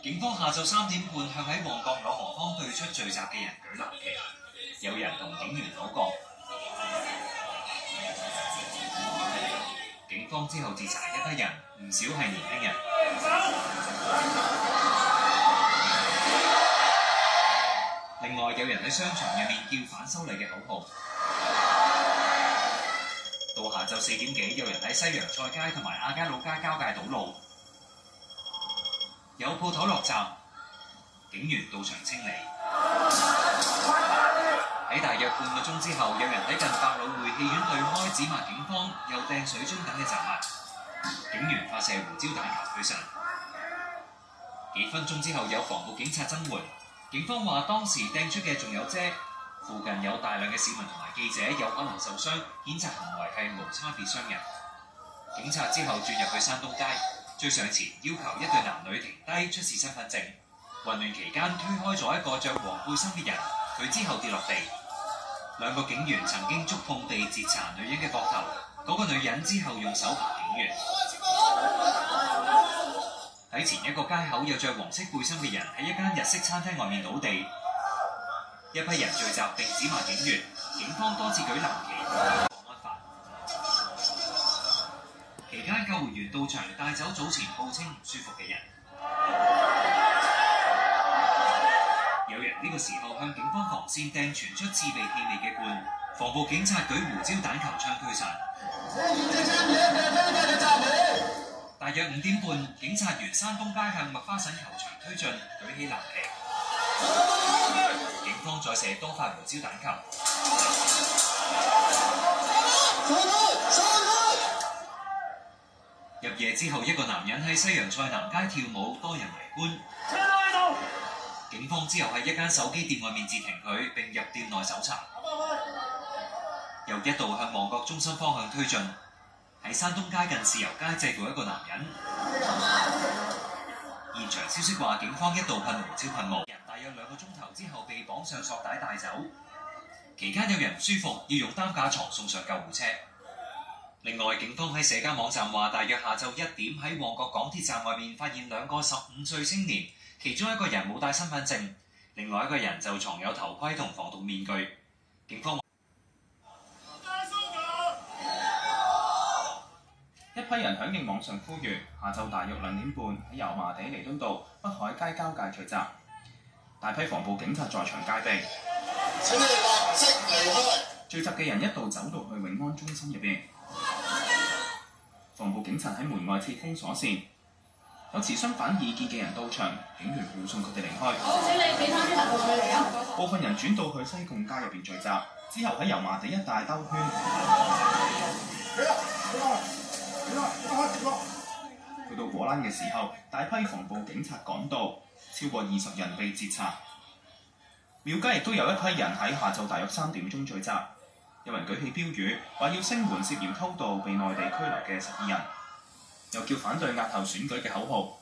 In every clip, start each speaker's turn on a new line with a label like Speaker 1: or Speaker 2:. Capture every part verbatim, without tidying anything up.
Speaker 1: 警方下晝三點半向喺旺角朗豪坊對出聚集嘅人舉藍旗，有人同警員糾葛。警方之後截查一批人，唔少係年輕人。另外有人喺商場入面叫反修例嘅口號。到下晝四點幾，有人喺西洋菜街同埋亞皆老街交界堵路，有鋪頭落閘，警員到場清理。喺大約半個鐘之後，有人喺近百老匯戲院對開指罵警方，又掟水樽等嘅雜物，警員發射胡椒彈球驅散。幾分鐘之後，有防暴警察增援，警方話當時掟出嘅仲有遮，附近有大量嘅市民同埋記者有可能受傷，譴責行為係無差別傷人。警察之後轉入去山東街，追上前要求一對男女停低出示身份證。混亂期間推開咗一個着黃背心嘅人，佢之後跌落地。兩個警員曾經觸碰地截查女人嘅膊頭，嗰、那個女人之後用手扒警員。喺前一個街口有着黃色背心嘅人喺一間日式餐廳外面倒地，一批人聚集並指罵警員，警方多次舉藍旗國安法。期間救護員到場帶走早前報稱唔舒服嘅人。有人呢個時候向警方防線掟傳出刺鼻氣味嘅罐，防暴警察舉胡椒彈球槍驅散。大約五點半，警察沿山東街向麥花臣球場推進，舉起藍旗。警方再射多發胡椒彈球。入夜之後，一個男人喺西洋菜南街跳舞，多人圍觀。警方之後喺一間手機店外面截停佢，並入店內搜查。又一度向旺角中心方向推進，喺山東街近豉油街制服一個男人。現場消息話，警方一度噴胡椒噴霧，人大約兩個鐘頭之後被綁上索帶帶走。期間有人唔舒服，要用擔架床送上救護車。另外，警方喺社交網站話，大約下晝一點喺旺角港鐵站外面發現兩個十五歲青年，其中一個人冇帶身份證，另外一個人就藏有頭盔同防毒面具。警方
Speaker 2: 一批人響應網上呼籲，下晝大約兩點半喺油麻地彌敦道北海街交界聚集，大批防暴警察在場戒備。請你立即離開。聚集嘅人一度走到去永安中心入邊，防暴警察喺門外設封鎖線，有持相反意見嘅人到場，警員護送佢哋離開。好，請你俾翻啲行動佢嚟啊！部分人轉到去西貢街入邊聚集，之後喺油麻地一帶兜圈。去到果欄嘅時候，大批防暴警察趕到，超過二十人被截查。廟街亦都有一批人喺下晝大約三點鐘聚集，有人舉起標語，話要聲援涉嫌偷渡被內地拘留嘅十二人，又叫反對押後選舉嘅口號。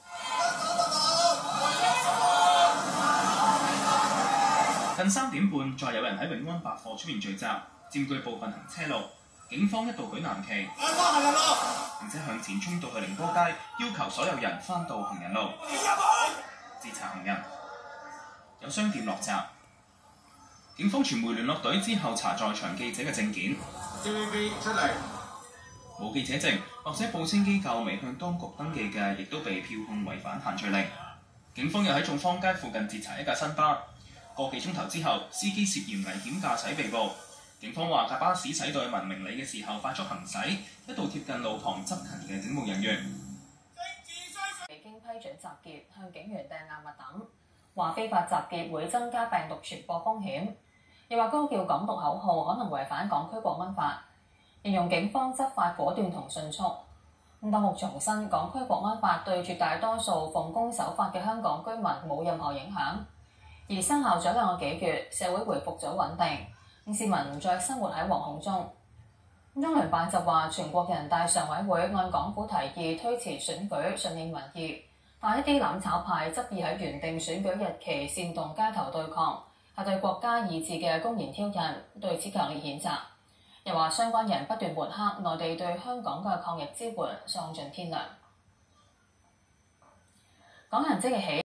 Speaker 2: 近三點半，再有人喺永安百貨出面聚集，佔據部分行車路。警方一度舉藍旗，並且向前衝到去寧波街，要求所有人翻到行人路，截查行人。有商店落閘，警方傳媒聯絡隊之後查在場記者嘅證件 ，T V B 出嚟，冇記者證或者報稱機構未向當局登記嘅，亦都被票控違反限聚令。警方又喺眾坊街附近截查一架新巴，個幾鐘頭之後，司機涉嫌危險駕駛被捕。警方話架巴士駛到去文明里嘅時候快速行駛，一度貼近路旁執勤嘅警務人員。
Speaker 3: 未經批准集結，向警員掟硬物等，話非法集結會增加病毒傳播風險，又話高叫港獨口號可能違反港區國安法，形容警方執法果斷同迅速。咁當局重申，港區國安法對絕大多數奉公守法嘅香港居民冇任何影響，而生效咗兩個幾月，社會回復咗穩定。市民唔再生活喺惶恐中。中聯辦就話，全國人大常委會按港府提議推遲選舉，順應民意，但一啲攬炒派執意喺原定選舉日期煽動街頭對抗，係對國家意志嘅公然挑釁，對此強烈譴責。又話相關人不斷抹黑內地對香港嘅抗疫支援，喪盡天良。港人即日起